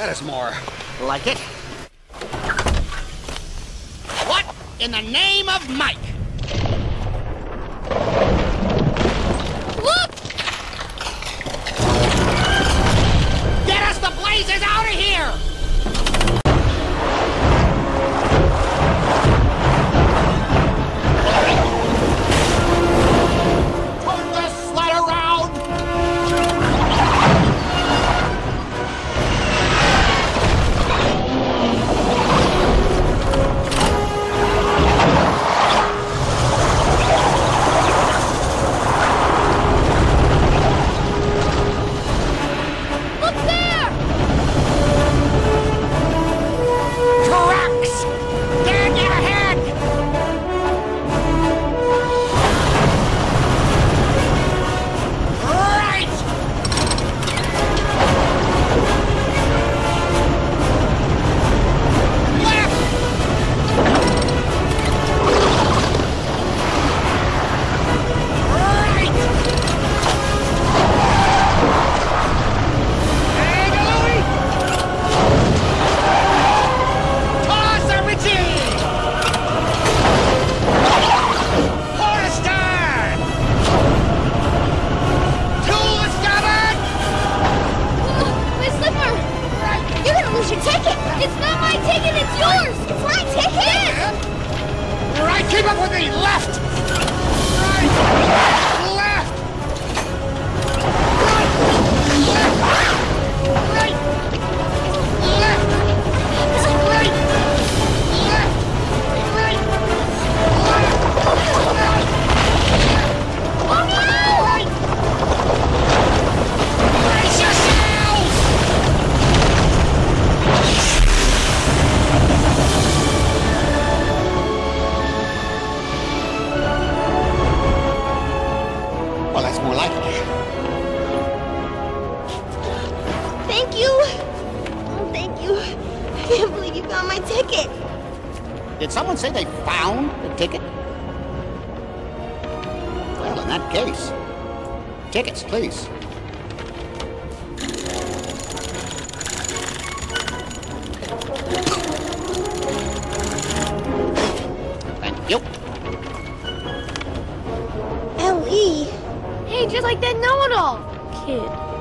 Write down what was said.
That is more Like it? What in the name of Mike? Look! Get us the blazes out of here! Turn the sled around! Look there! Trucks! Can't get ahead! Right! Left! Right! Hey, Louie! Toss everything! Port start! Tool is coming! My slipper! You're gonna lose your ticket! It's not my ticket, it's yours! It's my ticket! Right, keep up with me! Left! Right! Left! Right! Left! Right! Left! Right! Left! Right! Left! Right! Oh no! Right! Brace yourselves! Well, that's more like it. Thank you! Oh, thank you. I can't believe you found my ticket. Did someone say they found the ticket? Well, in that case, tickets, please. Thank you. L.E. Hey, just like that know-it-all kid.